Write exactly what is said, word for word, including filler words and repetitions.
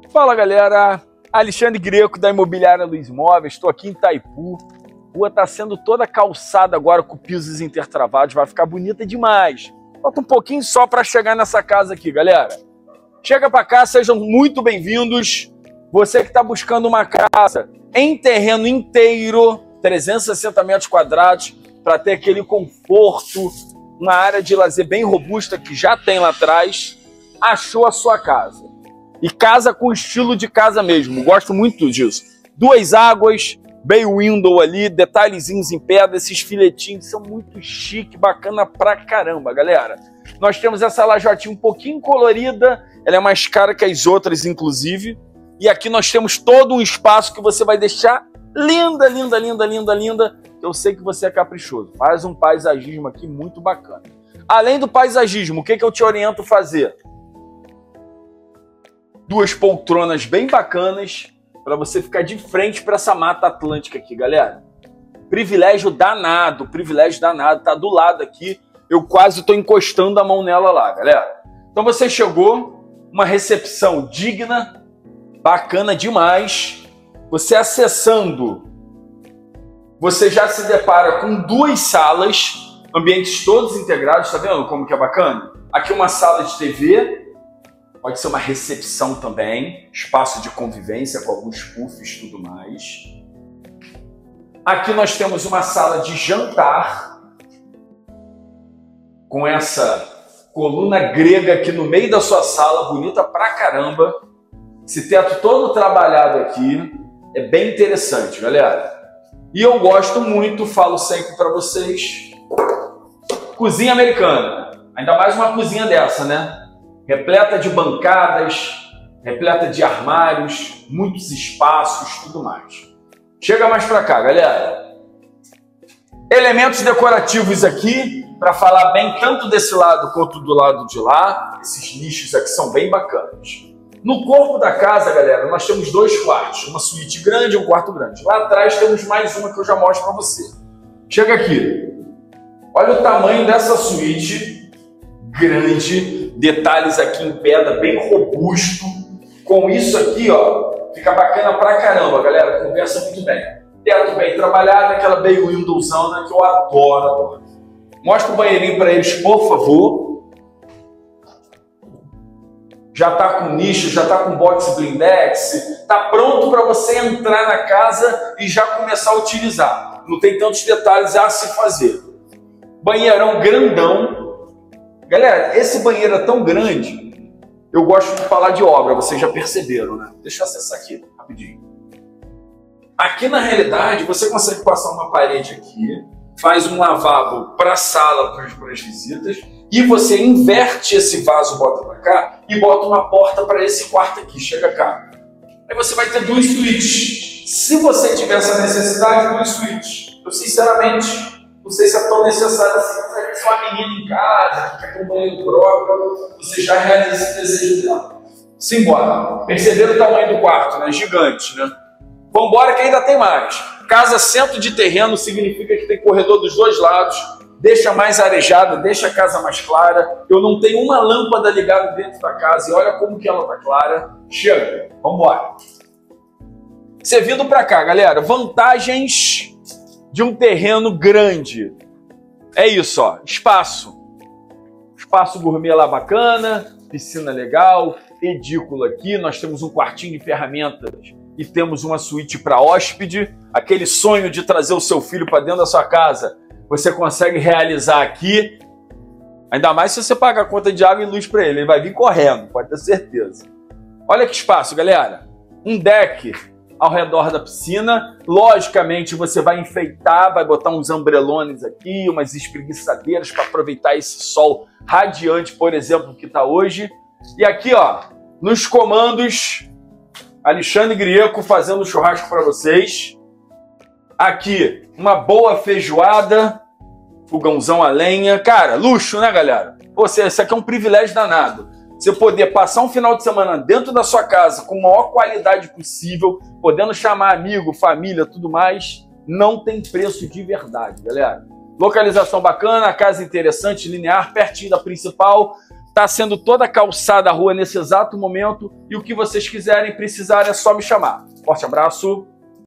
Fala galera, Alexandre Greco da Imobiliária Luiz Imóveis, estou aqui em Itaipu. A rua está sendo toda calçada agora com pisos intertravados, vai ficar bonita demais. Falta um pouquinho só para chegar nessa casa aqui, galera. Chega para cá, sejam muito bem-vindos. Você que está buscando uma casa em terreno inteiro, trezentos e sessenta metros quadrados, para ter aquele conforto, uma área de lazer bem robusta que já tem lá atrás, achou a sua casa. E casa com estilo de casa mesmo, gosto muito disso. Duas águas, bay window ali, detalhezinhos em pedra, esses filetinhos são muito chique, bacana pra caramba, galera. Nós temos essa lajotinha um pouquinho colorida, ela é mais cara que as outras, inclusive. E aqui nós temos todo um espaço que você vai deixar linda, linda, linda, linda, linda. Eu sei que você é caprichoso. Faz um paisagismo aqui muito bacana. Além do paisagismo, o que, que eu te oriento a fazer? Duas poltronas bem bacanas para você ficar de frente para essa Mata Atlântica aqui, galera. Privilégio danado, privilégio danado. Tá do lado aqui. Eu quase estou encostando a mão nela lá, galera. Então você chegou, uma recepção digna, bacana demais. Você acessando, você já se depara com duas salas, ambientes todos integrados, tá vendo como que é bacana? Aqui uma sala de T V, pode ser uma recepção também, espaço de convivência com alguns puffs e tudo mais. Aqui nós temos uma sala de jantar, com essa coluna grega aqui no meio da sua sala, bonita pra caramba. Esse teto todo trabalhado aqui, é bem interessante, galera. E eu gosto muito, falo sempre para vocês, cozinha americana. Ainda mais uma cozinha dessa, né? Repleta de bancadas, repleta de armários, muitos espaços, tudo mais. Chega mais para cá, galera. Elementos decorativos aqui, para falar bem tanto desse lado quanto do lado de lá. Esses nichos aqui são bem bacanas. No corpo da casa, galera, nós temos dois quartos. Uma suíte grande e um quarto grande. Lá atrás temos mais uma que eu já mostro para você. Chega aqui. Olha o tamanho dessa suíte. Grande. Detalhes aqui em pedra, bem robusto. Com isso aqui, ó, fica bacana pra caramba, galera. Conversa muito bem. Teto bem trabalhado, aquela bay windowzona que eu adoro, adoro. Mostra o banheirinho para eles, por favor. Já está com nicho, já está com box blindex, está pronto para você entrar na casa e já começar a utilizar. Não tem tantos detalhes a se fazer. Banheirão grandão. Galera, esse banheiro é tão grande, eu gosto de falar de obra, vocês já perceberam, né? Deixa eu acessar aqui, rapidinho. Aqui, na realidade, você consegue passar uma parede aqui, faz um lavabo para a sala, para as visitas, e você inverte esse vaso, bota para cá e bota uma porta para esse quarto aqui. Chega cá. Aí você vai ter duas suítes. Se você tiver essa necessidade, duas suítes. Eu, sinceramente, não sei se é tão necessário assim. Se uma menina em casa, que quer ter um banheiro próprio, você já realiza esse desejo dela. Simbora. Perceberam o tamanho do quarto, né? Gigante, né? Vambora que ainda tem mais. Casa centro de terreno significa que tem corredor dos dois lados. Deixa mais arejada, deixa a casa mais clara. Eu não tenho uma lâmpada ligada dentro da casa e olha como que ela está clara. Chega, vamos embora. Você vindo para cá, galera, vantagens de um terreno grande. É isso, ó, espaço. Espaço gourmet lá bacana, piscina legal, edículo aqui. Nós temos um quartinho de ferramentas e temos uma suíte para hóspede. Aquele sonho de trazer o seu filho para dentro da sua casa, você consegue realizar aqui, ainda mais se você pagar a conta de água e luz para ele, ele vai vir correndo, pode ter certeza. Olha que espaço, galera. Um deck ao redor da piscina. Logicamente, você vai enfeitar, vai botar uns ambrelones aqui, umas espreguiçadeiras para aproveitar esse sol radiante, por exemplo, que está hoje. E aqui, ó, nos comandos, Alexandre Greco fazendo churrasco para vocês. Aqui, uma boa feijoada, fogãozão a lenha. Cara, luxo, né, galera? Você, isso aqui é um privilégio danado. Você poder passar um final de semana dentro da sua casa com a maior qualidade possível, podendo chamar amigo, família, tudo mais, não tem preço de verdade, galera. Localização bacana, casa interessante, linear, pertinho da principal. Está sendo toda calçada a rua nesse exato momento. E o que vocês quiserem, precisarem, é só me chamar. Forte abraço.